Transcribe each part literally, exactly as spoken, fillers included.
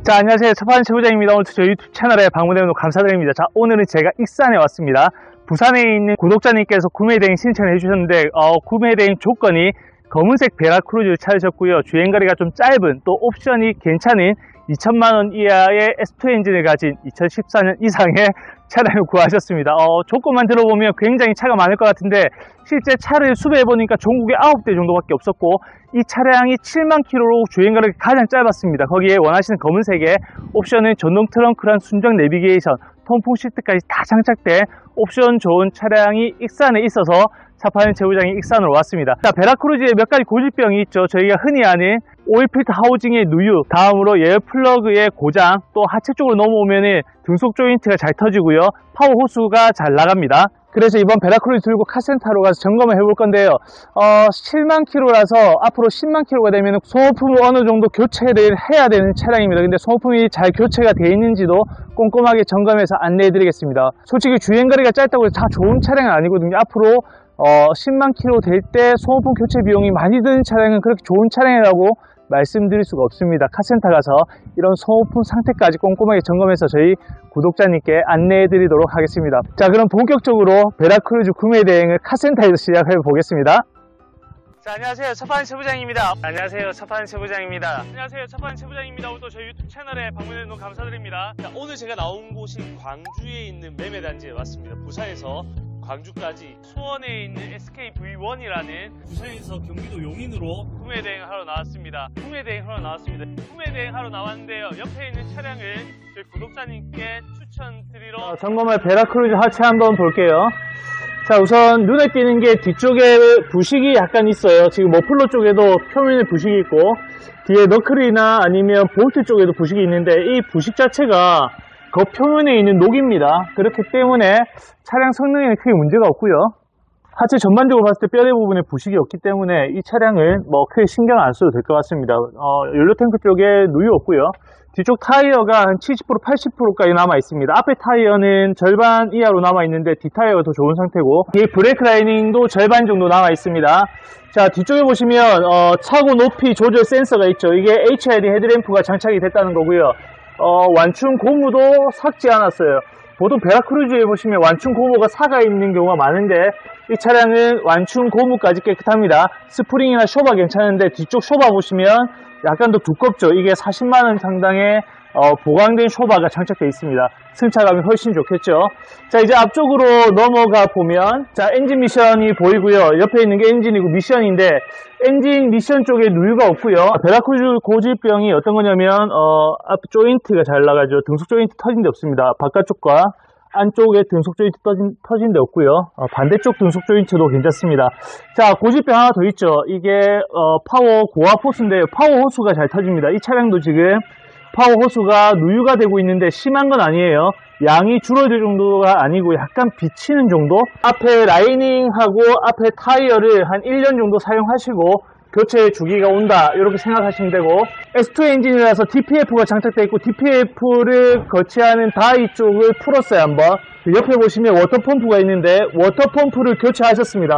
자, 안녕하세요. 첫판 최부장입니다. 오늘 저희 유튜브 채널에 방문해 주셔서 감사드립니다. 자, 오늘은 제가 익산에 왔습니다. 부산에 있는 구독자님께서 구매 대행 신청해 주셨는데 어, 구매 대행 조건이 검은색 베라크루즈를 찾으셨고요. 주행거리가 좀 짧은, 또 옵션이 괜찮은 이천만 원 이하의 에스 투 엔진을 가진 이천십사 년 이상의 차량을 구하셨습니다. 어, 조건만 들어보면 굉장히 차가 많을 것 같은데 실제 차를 수배해 보니까 전국에 아홉 대 정도밖에 없었고, 이 차량이 칠만 킬로미터로 주행거리가 가장 짧았습니다. 거기에 원하시는 검은색의 옵션은 전동 트렁크랑 순정 내비게이션, 통풍 시트까지 다 장착된 옵션 좋은 차량이 익산에 있어서 차 파는 최부장이 익산으로 왔습니다. 자, 베라크루즈에 몇 가지 고질병이 있죠. 저희가 흔히 아는 오일 필터 하우징의 누유, 다음으로 에어 플러그의 고장, 또 하체 쪽으로 넘어오면 등속 조인트가 잘 터지고요, 파워 호수가 잘 나갑니다. 그래서 이번 베라크루즈 들고 카센터로 가서 점검을 해볼 건데요. 어, 칠만 킬로미터라서 앞으로 십만 킬로미터가 되면 소모품을 어느 정도 교체를 해야 되는 차량입니다. 근데 소모품이 잘 교체가 되어 있는지도 꼼꼼하게 점검해서 안내해 드리겠습니다. 솔직히 주행거리가 짧다고 해서 다 좋은 차량은 아니거든요. 앞으로 어, 십만 킬로미터 될 때 소모품 교체 비용이 많이 드는 차량은 그렇게 좋은 차량이라고 말씀드릴 수가 없습니다. 카센터 가서 이런 소모품 상태까지 꼼꼼하게 점검해서 저희 구독자님께 안내해 드리도록 하겠습니다. 자, 그럼 본격적으로 베라크루즈 구매 대행을 카센터에서 시작해 보겠습니다. 자, 안녕하세요. 첫판 최부장입니다. 안녕하세요. 첫판 최부장입니다. 안녕하세요. 첫판 최부장입니다. 오늘도 저희 유튜브 채널에 방문해 주셔서 감사드립니다. 자, 오늘 제가 나온 곳이 광주에 있는 매매단지에 왔습니다. 부산에서 광주까지 수원에 있는 에스케이 브이 원이라는 부산에서 경기도 용인으로 구매 대행을 하러 나왔습니다. 구매 대행 하러 나왔습니다. 구매 대행 하러 나왔는데요. 옆에 있는 차량을 저희 구독자님께 추천드리러 어, 점검할 베라크루즈 하체 한번 볼게요. 자, 우선 눈에 띄는 게 뒤쪽에 부식이 약간 있어요. 지금 머플러 쪽에도 표면에 부식이 있고, 뒤에 너클이나 아니면 볼트 쪽에도 부식이 있는데, 이 부식 자체가 겉표면에 있는 녹입니다. 그렇기 때문에 차량 성능에는 크게 문제가 없고요. 하체 전반적으로 봤을 때 뼈대 부분에 부식이 없기 때문에 이 차량은 뭐 크게 신경 안 써도 될 것 같습니다. 어, 연료 탱크 쪽에 누유 없고요. 뒤쪽 타이어가 한 칠십 퍼센트 팔십 퍼센트까지 남아 있습니다. 앞에 타이어는 절반 이하로 남아 있는데 뒷 타이어가 더 좋은 상태고, 이 브레이크 라이닝도 절반 정도 남아 있습니다. 자, 뒤쪽에 보시면 어, 차고 높이 조절 센서가 있죠. 이게 에이치 알 디 헤드램프가 장착이 됐다는 거고요. 어, 완충 고무도 삭지 않았어요. 보통 베라크루즈에 보시면 완충 고무가 사가 있는 경우가 많은데 이 차량은 완충 고무까지 깨끗합니다. 스프링이나 쇼바 괜찮은데 뒤쪽 쇼바 보시면 약간 더 두껍죠. 이게 사십만 원 상당의 어, 보강된 쇼바가 장착되어 있습니다. 승차감이 훨씬 좋겠죠. 자, 이제 앞쪽으로 넘어가 보면, 자, 엔진 미션이 보이고요. 옆에 있는 게 엔진이고 미션인데, 엔진 미션 쪽에 누유가 없고요. 베라크루즈 고질병이 어떤 거냐면 어, 앞 조인트가 잘 나가죠. 등속 조인트 터진 데 없습니다. 바깥쪽과 안쪽에 등속 조인트 터진, 터진 데 없고요. 어, 반대쪽 등속 조인트도 괜찮습니다. 자, 고질병 하나 더 있죠. 이게 어, 파워 고압 호수인데요. 파워 호수가 잘 터집니다. 이 차량도 지금 파워 호수가 누유가 되고 있는데 심한 건 아니에요. 양이 줄어들 정도가 아니고 약간 비치는 정도? 앞에 라이닝하고 앞에 타이어를 한 일 년 정도 사용하시고 교체 주기가 온다, 이렇게 생각하시면 되고, 에스 투 엔진이라서 디 피 에프가 장착되어 있고 디 피 에프를 거치하는 다이 쪽을 풀었어요. 한번 옆에 보시면 워터펌프가 있는데 워터펌프를 교체하셨습니다.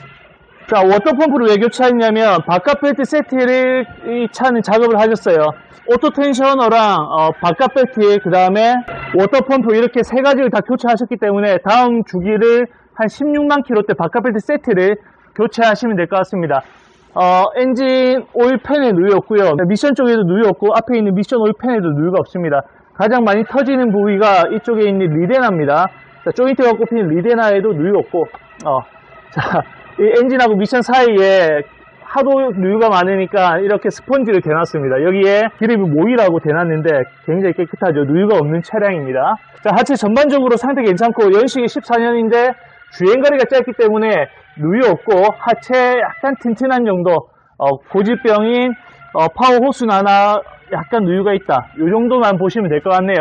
자, 워터펌프를 왜 교체했냐면 바깥 벨트 세트를 이 차는 작업을 하셨어요. 오토 텐셔너랑 어, 바깥 벨트, 그 다음에 워터펌프, 이렇게 세 가지를 다 교체하셨기 때문에 다음 주기를 한 십육만 킬로미터 때 바깥 벨트 세트를 교체하시면 될 것 같습니다. 어, 엔진 오일 팬에 누유 없고요. 미션 쪽에도 누유 없고 앞에 있는 미션 오일 팬에도 누유가 없습니다. 가장 많이 터지는 부위가 이쪽에 있는 리데나입니다. 자, 조인트가 꼽히는 리데나에도 누유 없고, 어, 자, 이 엔진하고 미션 사이에 하도 누유가 많으니까 이렇게 스펀지를 대놨습니다. 여기에 기름이 모이라고 대놨는데 굉장히 깨끗하죠. 누유가 없는 차량입니다. 자, 하체 전반적으로 상태 괜찮고 연식이 십사 년인데 주행거리가 짧기 때문에 누유 없고 하체 약간 튼튼한 정도, 어, 고질병인 어, 파워 호스는 하나 약간 누유가 있다, 이 정도만 보시면 될 것 같네요.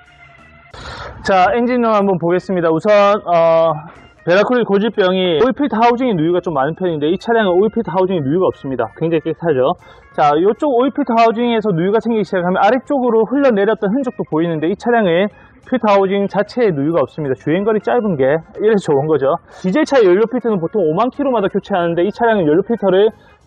자, 엔진룸 한번 보겠습니다. 우선 어, 베라크루즈 고질병이 오일 필터 하우징에 누유가 좀 많은 편인데 이 차량은 오일 필터 하우징에 누유가 없습니다. 굉장히 깨끗하죠. 자, 이쪽 오일 필터 하우징에서 누유가 생기기 시작하면 아래쪽으로 흘러내렸던 흔적도 보이는데 이 차량은 필터 하우징 자체에 누유가 없습니다. 주행거리 짧은 게 이래서 좋은 거죠. 디젤차 연료 필터는 보통 오만 킬로미터마다 교체하는데 이 차량은 연료 필터를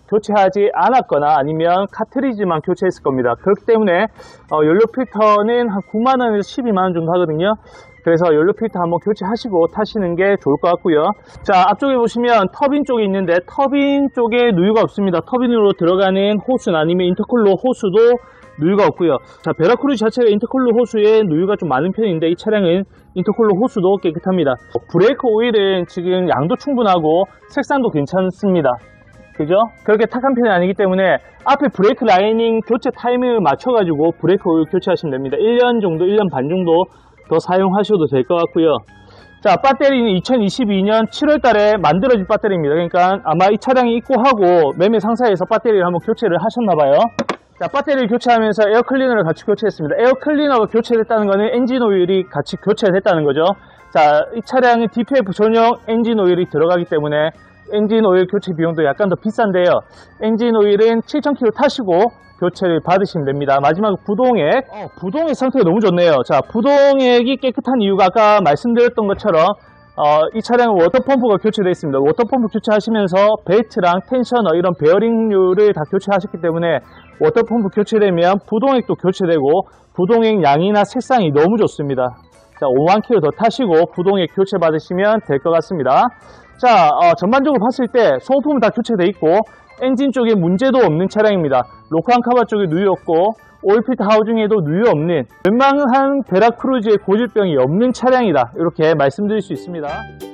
교체하지 않았거나 아니면 카트리지만 교체했을 겁니다. 그렇기 때문에 어, 연료 필터는 한 구만 원에서 십이만 원 정도 하거든요. 그래서 연료 필터 한번 교체하시고 타시는 게 좋을 것 같고요. 자, 앞쪽에 보시면 터빈 쪽이 있는데 터빈 쪽에 누유가 없습니다. 터빈으로 들어가는 호스나 아니면 인터쿨러 호스도 누유가 없고요. 자, 베라크루즈 자체가 인터쿨러 호스에 누유가 좀 많은 편인데 이 차량은 인터쿨러 호스도 깨끗합니다. 브레이크 오일은 지금 양도 충분하고 색상도 괜찮습니다. 그죠? 그렇게 탁한 편이 아니기 때문에 앞에 브레이크 라이닝 교체 타이밍을 맞춰가지고 브레이크 오일 교체하시면 됩니다. 일 년 정도, 일 년 반 정도 더 사용하셔도 될 것 같고요. 자, 배터리는 이천이십이 년 칠월 달에 만들어진 배터리입니다. 그러니까 아마 이 차량이 입고하고 매매 상사에서 배터리를 한번 교체를 하셨나봐요. 자, 배터리를 교체하면서 에어 클리너를 같이 교체했습니다. 에어 클리너가 교체됐다는 거는 엔진 오일이 같이 교체됐다는 거죠. 자, 이 차량은 디피에프 전용 엔진 오일이 들어가기 때문에 엔진 오일 교체 비용도 약간 더 비싼데요. 엔진 오일은 칠천 킬로미터 타시고 교체를 받으시면 됩니다. 마지막으로 부동액. 어, 부동액 상태가 너무 좋네요. 자, 부동액이 깨끗한 이유가 아까 말씀드렸던 것처럼 어, 이 차량은 워터펌프가 교체되어 있습니다. 워터펌프 교체하시면서 벨트랑 텐셔너 이런 베어링류를 다 교체하셨기 때문에 워터펌프 교체되면 부동액도 교체되고 부동액 양이나 색상이 너무 좋습니다. 자, 오만 킬로미터 더 타시고 부동액 교체 받으시면 될 것 같습니다. 자, 어, 전반적으로 봤을 때 소모품은 다 교체되어 있고 엔진 쪽에 문제도 없는 차량입니다. 로크한 카바 쪽에 누유 없고 오일필터 하우징에도 누유 없는 웬만한 베라크루즈의 고질병이 없는 차량이다, 이렇게 말씀드릴 수 있습니다.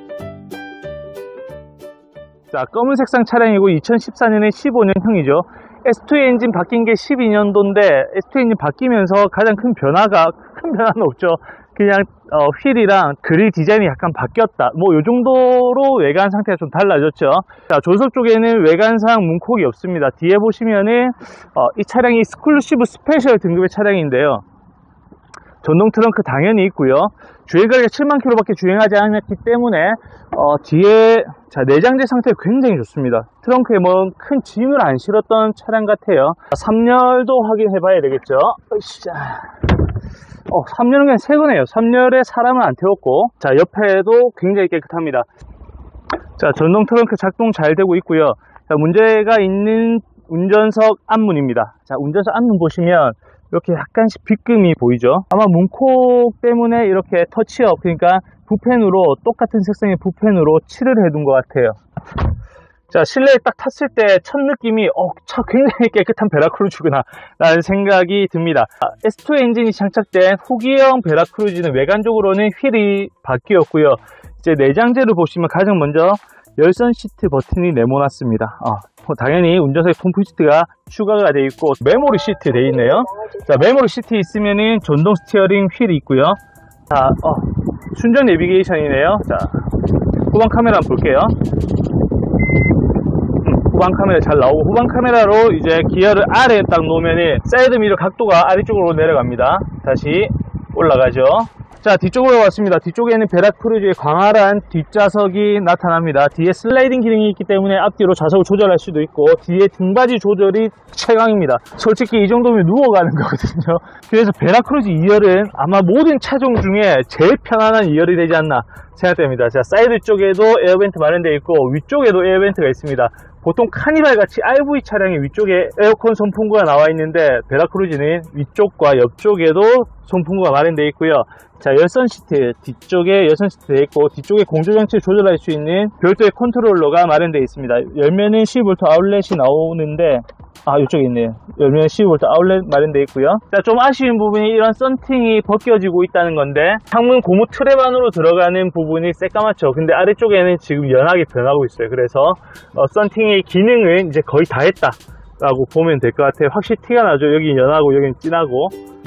자, 검은색상 차량이고 이천십사 년에 십오 년형이죠. 에스 투 엔진 바뀐 게 십이 년도인데 에스 투 엔진 바뀌면서 가장 큰 변화가 큰 변화는 없죠. 그냥 어, 휠이랑 그릴 디자인이 약간 바뀌었다, 뭐 요 정도로 외관 상태가 좀 달라졌죠. 자, 조석 쪽에는 외관상 문콕이 없습니다. 뒤에 보시면은 어, 이 차량이 익스클루시브 스페셜 등급의 차량인데요, 전동 트렁크 당연히 있고요. 주행거리가 칠만 킬로미터밖에 주행하지 않았기 때문에 어, 뒤에 자, 내장재 상태가 굉장히 좋습니다. 트렁크에 뭐 큰 짐을 안 실었던 차량 같아요. 삼 열도 확인해 봐야 되겠죠. 으쌰. 어, 삼 열은 그냥 새 거네요. 삼 열에 사람은 안 태웠고, 자, 옆에도 굉장히 깨끗합니다. 자, 전동 트렁크 작동 잘 되고 있고요. 자, 문제가 있는 운전석 앞문입니다. 자, 운전석 앞문 보시면 이렇게 약간씩 빗금이 보이죠. 아마 문콕 때문에 이렇게 터치업, 그러니까 붓펜으로, 똑같은 색상의 붓펜으로 칠을 해둔 것 같아요. 자, 실내에 딱 탔을 때 첫 느낌이 어, 차 굉장히 깨끗한 베라크루즈구나 라는 생각이 듭니다. 에스 투 엔진이 장착된 후기형 베라크루즈는 외관적으로는 휠이 바뀌었고요. 이제 내장재를 보시면 가장 먼저 열선 시트 버튼이 네모났습니다. 어, 당연히 운전석에 콤프 시트가 추가가 되어 있고 메모리 시트 되어 있네요. 자, 메모리 시트 있으면은 전동 스티어링 휠이 있고요. 자, 어, 순정 내비게이션이네요. 자, 후방 카메라 한번 볼게요. 후방 카메라 잘 나오고, 후방 카메라로 이제 기어를 아래에 딱 놓으면은 사이드 미러 각도가 아래쪽으로 내려갑니다. 다시 올라가죠. 자, 뒤쪽으로 왔습니다. 뒤쪽에는 베라크루즈의 광활한 뒷좌석이 나타납니다. 뒤에 슬라이딩 기능이 있기 때문에 앞뒤로 좌석을 조절할 수도 있고, 뒤에 등받이 조절이 최강입니다. 솔직히 이 정도면 누워가는 거거든요. 그래서 베라크루즈 이 열은 아마 모든 차종 중에 제일 편안한 이 열이 되지 않나 생각됩니다. 자, 사이드 쪽에도 에어벤트 마련되어 있고 위쪽에도 에어벤트가 있습니다. 보통 카니발 같이 알 브이 차량의 위쪽에 에어컨 선풍구가 나와 있는데 베라크루즈는 위쪽과 옆쪽에도 선풍구가 마련되어 있고요. 자, 열선 시트 뒤쪽에 열선 시트 되어 있고, 뒤쪽에 공조 장치를 조절할 수 있는 별도의 컨트롤러가 마련되어 있습니다. 열면은 십이 볼트 아울렛이 나오는데, 아, 이쪽에 있네요. 열면 십이 볼트 아울렛 마련되어 있고요. 자, 좀 아쉬운 부분이 이런 썬팅이 벗겨지고 있다는 건데, 창문 고무 트랩 안으로 들어가는 부분이 새까맣죠. 근데 아래쪽에는 지금 연하게 변하고 있어요. 그래서 어, 썬팅의 기능은 이제 거의 다 했다 라고 보면 될 것 같아요. 확실히 티가 나죠. 여기 연하고 여기는 진하고.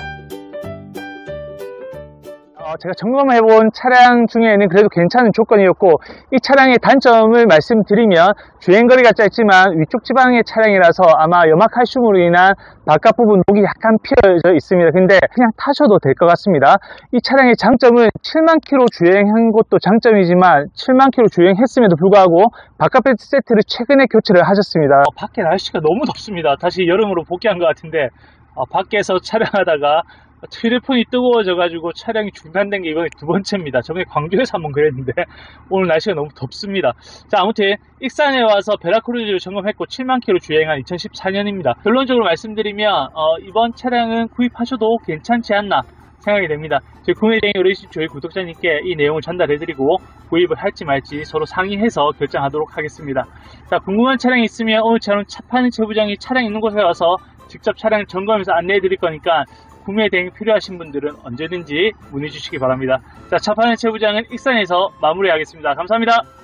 어, 제가 점검해본 차량 중에는 그래도 괜찮은 조건이었고, 이 차량의 단점을 말씀드리면 주행거리가 짧지만 위쪽 지방의 차량이라서 아마 염화칼슘으로 인한 바깥 부분 녹이 약간 피어져 있습니다. 근데 그냥 타셔도 될 것 같습니다. 이 차량의 장점은 칠만 킬로미터 주행한 것도 장점이지만 칠만 킬로미터 주행했음에도 불구하고 바깥 벨트 세트를 최근에 교체를 하셨습니다. 어, 밖에 날씨가 너무 덥습니다. 다시 여름으로 복귀한 것 같은데 어, 밖에서 촬영하다가 휴대폰이 뜨거워져가지고 차량이 중단된 게 이번에 두 번째입니다. 저번에 광주에서 한번 그랬는데 오늘 날씨가 너무 덥습니다. 자, 아무튼 익산에 와서 베라크루즈를 점검했고 칠만 킬로미터 주행한 이천십사 년입니다. 결론적으로 말씀드리면 어, 이번 차량은 구입하셔도 괜찮지 않나 생각이 됩니다. 저희 구매대행 어르신 저희 구독자님께 이 내용을 전달해드리고 구입을 할지 말지 서로 상의해서 결정하도록 하겠습니다. 자, 궁금한 차량이 있으면 오늘처럼 차 파는 최부장이 차량 있는 곳에 와서 직접 차량 점검해서 안내해 드릴 거니까 구매 대행 필요하신 분들은 언제든지 문의 주시기 바랍니다. 자, 차 파는 최부장은 익산에서 마무리하겠습니다. 감사합니다.